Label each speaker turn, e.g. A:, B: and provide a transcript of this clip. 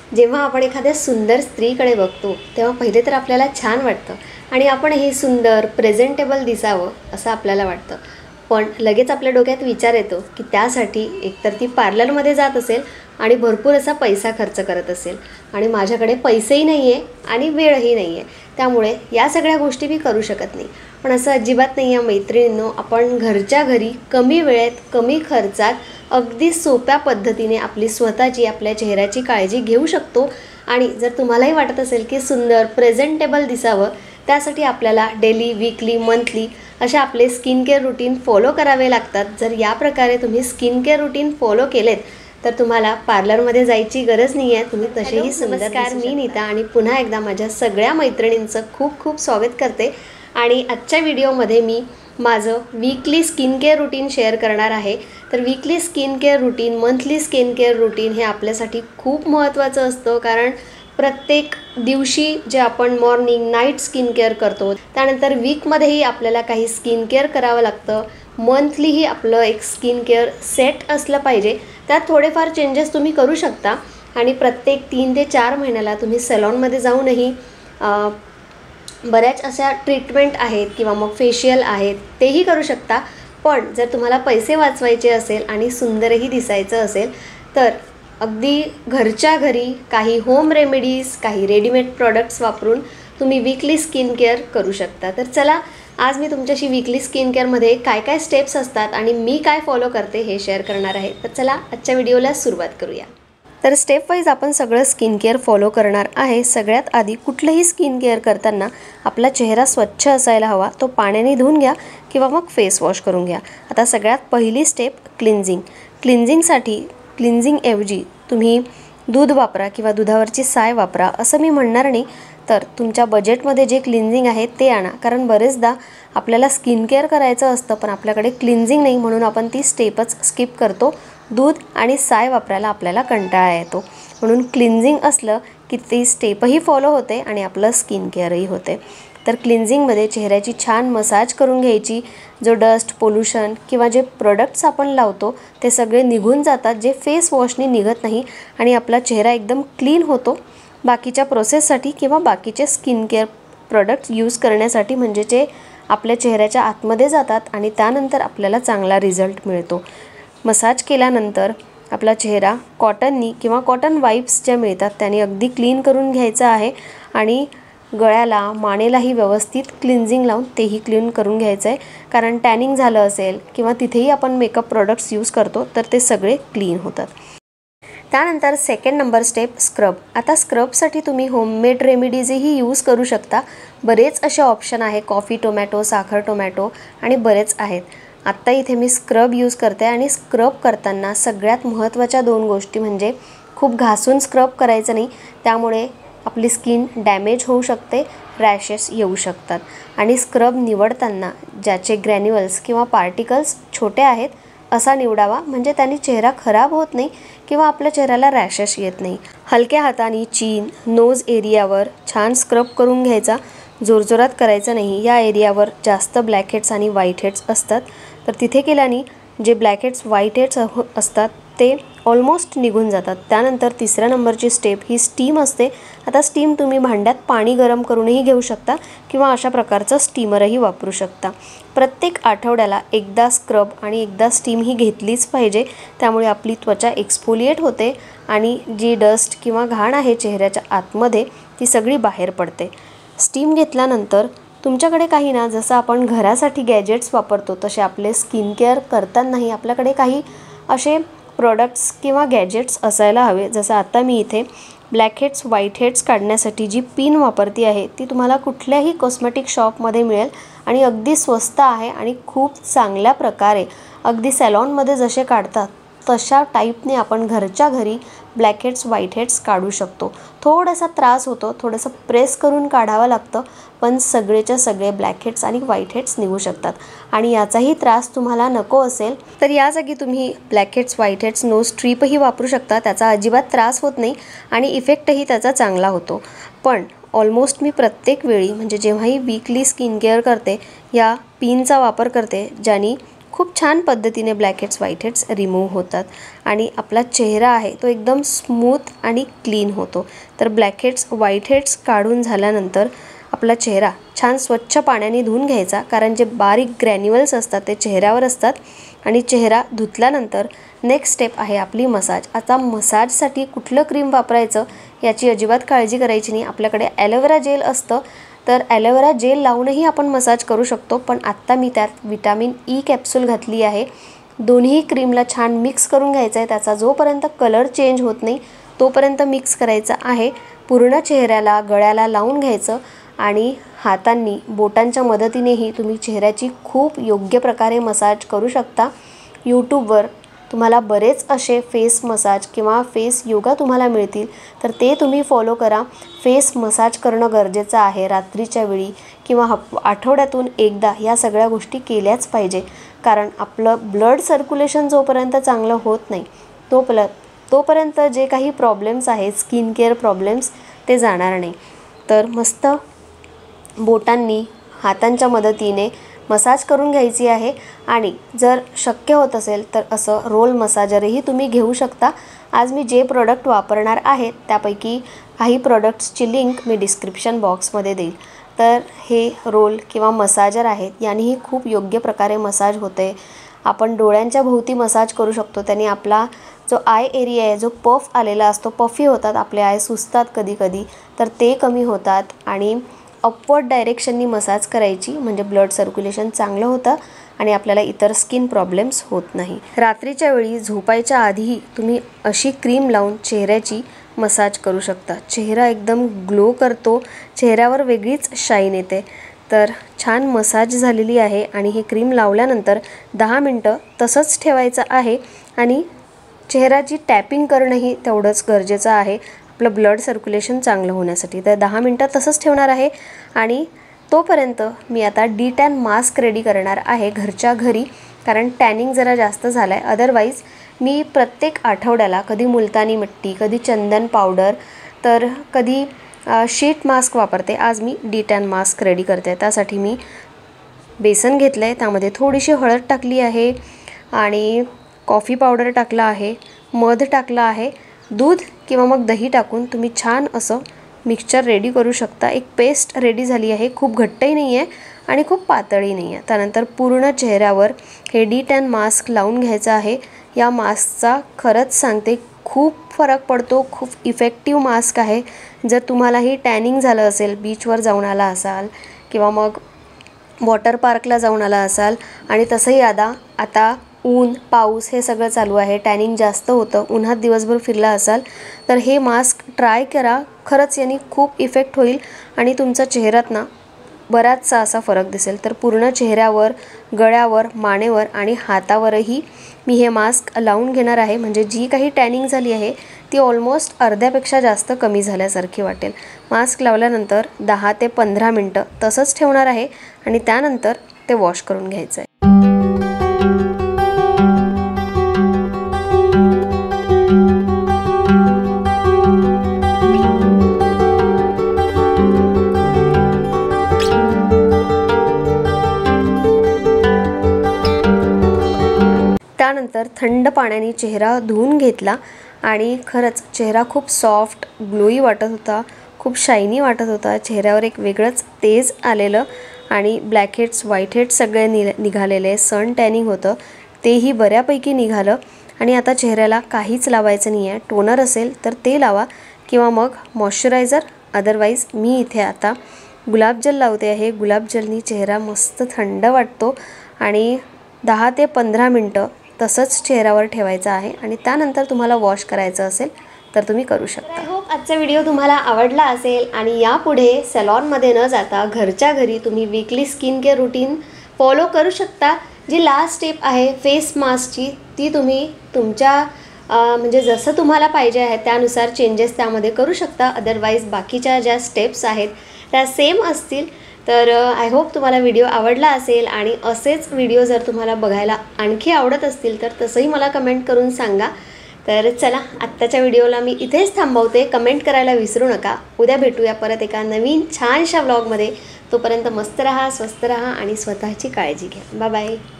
A: जेव्हा आपण एखाद्या सुंदर स्त्रीकडे बघतो तेव्हा पहिले तर आपल्याला छान वाटतं आणि आपण हे सुंदर प्रेझेंटेबल दिसावं असं आपल्याला वाटतं. पण लगेच आपल्या डोक्यात विचार येतो की त्यासाठी एकतर ती पार्लरमध्ये जात असेल आणि भरपूर असा पैसा खर्च करत असेल आणि माझ्याकडे पैसेही नाही आहे आणि वेळही नाही आहे, त्यामुळे या सगळ्या गोष्टी मी करू शकत नाही. पण असं अजिबात नाही आहे मैत्रिणींनो. आपण घरच्या घरी कमी वेळेत कमी खर्चात अगदी सोप्या पद्धतीने आपली स्वतःची आपल्या चेहऱ्याची काळजी घेऊ शकतो. आणि जर तुम्हालाही वाटत असेल की सुंदर प्रेझेंटेबल दिसावं, त्यासाठी आपल्याला डेली, वीकली, मंथली असे आपले स्किन केअर रूटीन फॉलो करावे लागतात. जर या प्रकारे तुम्ही स्किन केअर रूटीन फॉलो केलेत तर तुम्हाला पार्लरमध्ये जायची गरज नाही आहे. तुम्ही तसेही सुंदर. नमस्कार, मी नीता आणि पुन्हा एकदा माझ्या सगळ्या मैत्रिणींचं खूप खूप स्वागत करते. आणि आजच्या व्हिडिओमध्ये मी माझं weekly skin care routine share करणार आहे. तर weekly skin care routine, monthly skin care routine हे आपल्यासाठी खूप महत्त्वाचं असतं. कारण प्रत्येक दिवशी जे आपण मॉर्निंग नाईट स्किन केअर करतो, त्यानंतर वीकमध्येही आपल्याला काही स्किन केअर करावं लागतं. मंथलीही आपलं एक स्किन केअर सेट असलं पाहिजे. त्यात थोडेफार चेंजेस तुम्ही करू शकता आणि प्रत्येक 3 ते 4 महिन्याला तुम्ही सॅलॉनमध्ये जाऊनही बऱ्याच अशा ट्रीटमेंट आहेत किंवा मग फेशियल आहेत तेही करू शकता. पण जर तुम्हाला पैसे वाचवायचे असेल आणि सुंदरही दिसायचं असेल तर अगदी घरच्या घरी काही होम रेमेडीज, काही रेडीमेड प्रॉडक्ट्स वापरून तुम्ही वीकली स्किन केअर करू शकता. तर चला, आज मी तुमच्याशी वीकली स्किन केअरमध्ये काय काय स्टेप्स असतात आणि मी काय फॉलो करते हे शेअर करणार आहे. तर चला आजच्या व्हिडिओला सुरुवात करूया. तर स्टेप वाईज आपण सगळं स्किन केअर फॉलो करणार आहे. सगळ्यात आधी कुठलंही स्किन केअर करताना आपला चेहरा स्वच्छ असायला हवा. तो पाण्याने धुवून घ्या किंवा मग फेस वॉश करून घ्या. आता सगळ्यात पहिली स्टेप क्लिन्झिंग. क्लिन्झिंगऐवजी तुम्ही दूध वापरा किंवा दुधावरची साय वापरा असं मी म्हणणार नाही. तर तुमच्या बजेटमध्ये जे क्लिन्झिंग आहे ते आणा. कारण बरेचदा आपल्याला स्किन केअर करायचं असतं पण आपल्याकडे क्लिन्झिंग नाही, म्हणून आपण ती स्टेपच स्किप करतो. दूध आणि साय वापरायला आपल्याला कंटाळा येतो, म्हणून क्लिन्झिंग असलं की ती स्टेपही फॉलो होते आणि आपलं स्किन केअरही होते. तर क्लिन्झिंगमध्ये चेहऱ्याची छान मसाज करून घ्यायची. जो डस्ट, पोल्युशन किंवा जे प्रोडक्ट्स आपण लावतो ते सगळे निघून जातात, जे फेस वॉशनी निघत नाही आणि आपला चेहरा एकदम क्लीन होतो. बाकीच्या प्रोसेससाठी किंवा बाकीचे स्किन केअर प्रोडक्ट्स यूज करण्यासाठी, म्हणजे जे आपल्या चेहऱ्याच्या आतमध्ये जातात आणि त्यानंतर आपल्याला चांगला रिझल्ट मिळतो. मसाज केल्यानंतर आपला चेहरा कॉटननी किंवा कॉटन वाईप्स ज्या मिळतात त्याने अगदी क्लीन करून घ्यायचा आहे आणि गळ्याला, मानेलाही व्यवस्थित क्लिन्झिंग लावून तेही क्लीन करून घ्यायचं आहे. कारण टॅनिंग झालं असेल किंवा तिथेही आपण मेकअप प्रोडक्ट्स यूज करतो तर ते सगळे क्लीन होतात. त्यानंतर सेकंड नंबर स्टेप स्क्रब. आता स्क्रबसाठी तुम्ही होममेड रेमेडीजही यूज करू शकता. बरेच असे ऑप्शन आहे. कॉफी टोमॅटो, साखर टोमॅटो आणि बरेच आहेत. आत्ता इथे मी स्क्रब यूज करते आणि स्क्रब करताना सगळ्यात महत्त्वाच्या 2 गोष्टी म्हणजे खूप घासून स्क्रब करायचं नाही, त्यामुळे आपली स्किन डॅमेज होऊ शकते, रॅशेस येऊ शकतात. आणि स्क्रब निवडताना ज्याचे ग्रॅन्युअल्स किंवा पार्टिकल्स छोटे आहेत असा निवडावा, म्हणजे त्याने चेहरा खराब होत नाही किंवा आपल्या चेहऱ्याला रॅशेस येत नाही. हलक्या हाताने चीन, नोज एरियावर छान स्क्रब करून घ्यायचा. जोरजोरात करायचं नाही. या एरियावर जास्त ब्लॅकहेड्स आणि व्हाईट हेड्स असतात, तर तिथे केल्याने जे ब्लॅकहेड्स, व्हाईट हेड्स असतात ते ऑलमोस्ट निघून जातात. त्यानंतर तिसऱ्या नंबरची स्टेप ही स्टीम असते. आता स्टीम तुम्ही भांड्यात पाणी गरम करूनही घेऊ शकता किंवा अशा प्रकारचं स्टीमरही वापरू शकता. प्रत्येक आठवड्याला एकदा स्क्रब आणि एकदा स्टीम ही घेतलीच पाहिजे. त्यामुळे आपली त्वचा एक्सफोलिएट होते आणि जी डस्ट किंवा घाण आहे चेहऱ्याच्या आतमध्ये ती सगळी बाहेर पडते. स्टीम घेतल्यानंतर तुमच्याकडे काही ना, जसं आपण घरासाठी गॅजेट्स वापरतो तसे आपले स्किन केअर करतानाही आपल्याकडे काही असे प्रोडक्ट्स किंवा गॅजेट्स असायला हवे. जसं आता मी इथे ब्लॅकहेड्स, व्हाईट हेड्स काढण्यासाठी जी पिन वापरती आहे ती तुम्हाला कुठल्याही कॉस्मेटिक शॉपमध्ये मिळेल आणि अगदी स्वस्त आहे आणि खूप चांगल्या प्रकारे अगदी सॅलॉनमध्ये जसे काढतात तशा टाईपने आपण घरच्या घरी ब्लॅकहेड्स, व्हाईट हेड्स काढू शकतो. थोडासा त्रास होतो, थोडंसं प्रेस करून काढावं लागतं, पण सगळेच्या सगळे ब्लॅकहेड्स आणि व्हाईट हेड्स निघू शकतात. आणि याचाही त्रास तुम्हाला नको असेल तर या जागी तुम्ही ब्लॅकहेड्स, व्हाईट हेड्स नोज स्ट्रीपही वापरू शकता. त्याचा अजिबात त्रास होत नाही आणि इफेक्टही त्याचा चांगला होतो. पण ऑलमोस्ट मी प्रत्येक वेळी, म्हणजे जेव्हाही वीकली स्किन केअर करते, या पिनचा वापर करते, ज्याने खूप छान पद्धतीने black heads white heads remove होतात आणि आपला चेहरा आहे तो एकदम स्मूथ आणि क्लीन होतो। तर ब्लॅक हेड्स व्हाईट हेड्स काढून झाल्यानंतर आपला चेहरा छान स्वच्छ पाण्याने धुवून घ्यायचा, कारण जे बारीक ग्रॅन्युअल्स असतात ते चेहऱ्यावर असतात आणि चेहरा धुतल्यानंतर नेक्स्ट स्टेप आहे आपली मसाज। आता मसाजसाठी कुठलं क्रीम वापरायचं याची अजिबात काळजी करायची नाही। आपल्याकडे ॲलोवेरा जेल असतं, तर ॲलोवेरा जेल लावूनही आपण मसाज करू शकतो, पण आत्ता मी त्यात विटॅमिन ई कॅप्सूल घातली आहे। दोन्ही क्रीमला छान मिक्स करून घ्यायचं आहे। त्याचा जोपर्यंत कलर चेंज होत नाही तोपर्यंत मिक्स करायचा आहे। पूर्ण चेहऱ्याला गळ्याला लावून घ्यायचं आणि हातांनी बोटांच्या मदतीनेही तुम्ही चेहऱ्याची खूप योग्य प्रकारे मसाज करू शकता। यूट्यूबवर तुम्हाला बरेच असे फेस मसाज किंवा फेस योगा तुम्हाला मिळतील, तर ते तुम्ही फॉलो करा। फेस मसाज करणं गरजेचं आहे रात्रीच्या वेळी किंवा आठवड्यातून एकदा या सगळ्या गोष्टी केल्याच पाहिजे, कारण आपलं ब्लड सर्क्युलेशन जोपर्यंत चांगलं होत नाही तोपर्यंत जे काही प्रॉब्लेम्स आहेत स्किन केअर प्रॉब्लेम्स ते जाणार नाही। तर मस्त बोटांनी हातांच्या मदतीने मसाज करून घ्यायची आहे आणि जर शक्य होत असेल तर असं रोल मसाजरही तुम्ही घेऊ शकता। आज मी जे प्रोडक्ट वापरणार आहे त्यापैकी काही प्रोडक्ट्सची लिंक मी डिस्क्रिप्शन बॉक्समध्ये देईल। तर हे रोल किंवा मसाजर आहेत, यानेही खूप योग्य प्रकारे मसाज होते। आपण डोळ्यांच्या भोवती मसाज करू शकतो, त्याने आपला जो आय एरिया आहे जो पफ आलेला असतो, पफी होतात आपले आय, सुजतात कधी कधी, तर ते कमी होतात आणि अपवर्ड डायरेक्शननी मसाज करायची, म्हणजे ब्लड सर्क्युलेशन चांगलं होतं आणि आपल्याला इतर स्किन प्रॉब्लेम्स होत नाही। रात्रीच्या वेळी झोपायच्या आधीही तुम्ही अशी क्रीम लावून चेहऱ्याची मसाज करू शकता। चेहरा एकदम ग्लो करतो, चेहऱ्यावर वेगळीच शाईन येते। तर छान मसाज झालेली आहे आणि ही क्रीम लावल्यानंतर 10 मिनटं तसंच ठेवायचं आहे आणि चेहऱ्याची टॅपिंग करणंही तेवढंच गरजेचं आहे आपलं ब्लड सर्क्युलेशन चांगलं होण्यासाठी। तर 10 मिनटं तसंच ठेवणार आहे आणि तोपर्यंत मी आता डी टॅन मास्क रेडी करणार आहे घरच्या घरी, कारण टॅनिंग जरा जास्त झालं आहे। अदरवाईज मी प्रत्येक आठवड्याला कधी मुलतानी मिट्टी, कधी चंदन पावडर, तर कधी शीट मास्क वापरते। आज मी डी टॅन मास्क रेडी करते। त्यासाठी मी बेसन घेतलं आहे, त्यामध्ये थोडीशी हळद टाकली आहे आणि कॉफी पावडर टाकला आहे, मध टाकला आहे, दूध किंवा मग दही टाकून तुम्ही छान असं मिक्सचर रेडी करू शकता। एक पेस्ट रेडी झाली आहे, खूप घट्टही नाही आहे आणि खूप पातळही नाही आहे। त्यानंतर पूर्ण चेहऱ्यावर हे डी टॅन मास्क लावून घ्यायचं आहे। या मास्कचा खरंच सांगते खूप फरक पडतो, खूप इफेक्टिव्ह मास्क आहे। जर तुम्हालाही टॅनिंग झालं असेल, बीचवर जाऊन आला असाल किंवा मग वॉटर पार्कला जाऊन आला असाल आणि तसंही आता ऊन पाऊस हे सगळं चालू आहे, टॅनिंग जास्त होतं, उन्हात दिवसभर फिरला असाल तर हे मास्क ट्राय करा। खरंच यांनी खूप इफेक्ट होईल आणि तुमचा चेहऱ्यात ना बराचसा असा फरक दिसेल। तर पूर्ण चेहऱ्यावर, गळ्यावर, मानेवर आणि हातावरही मी हे मास्क लावून घेणार आहे, म्हणजे जी काही टॅनिंग झाली आहे ती ऑलमोस्ट अर्ध्यापेक्षा जास्त कमी झाल्यासारखी वाटेल। मास्क लावल्यानंतर 10 ते 15 मिनटं तसंच ठेवणार आहे आणि त्यानंतर ते वॉश करून घ्यायचं आहे। त्यानंतर थंड पाण्याने चेहरा धुवून घेतला आणि खरंच चेहरा खूप सॉफ्ट ग्लोई वाटत होता, खूप शायनी वाटत होता। चेहऱ्यावर एक वेगळंच तेज आलेलं आणि ब्लॅक हेड्स व्हाईट हेड्स सगळे निघालेले, सन टॅनिंग होतं तेही बऱ्यापैकी निघालं आणि आता चेहऱ्याला काहीच लावायचं नाही आहे। टोनर असेल तर ते लावा किंवा मग मॉइश्चरायझर, अदरवाईज मी इथे आता गुलाबजल लावते आहे। गुलाबजलनी चेहरा मस्त थंड वाटतो आणि 10 ते 15 मिनटं तसंच चेहऱ्यावर ठेवायचं आहे आणि त्यानंतर तुम्हाला वॉश करायचं असेल तर तुम्ही करू शकता। आय होप आजचा व्हिडिओ तुम्हाला आवडला असेल आणि यापुढे सॅलॉनमध्ये न जाता घरच्या घरी तुम्ही weekly skin care routine follow करू शकता। जी लास्ट स्टेप आहे फेस मास्कची ती तुम्ही तुमच्या म्हणजे जसं तुम्हाला पाहिजे आहे त्यानुसार चेंजेस त्यामध्ये करू शकता। अदरवाईज बाकीच्या ज्या स्टेप्स आहेत त्या सेम असतील। तर आय होप तुम्हाला व्हिडिओ आवडला असेल आणि असेच व्हिडिओ जर तुम्हाला बघायला आणखी आवडत असतील तर तसंही मला कमेंट करून सांगा। तर चला आत्ताच्या व्हिडिओला मी इथेच थांबवते। कमेंट करायला विसरू नका। उद्या भेटूया परत एका नवीन छानशा व्लॉगमध्ये। तोपर्यंत मस्त रहा, स्वस्त रहा आणि स्वतःची काळजी घ्या। Bye bye.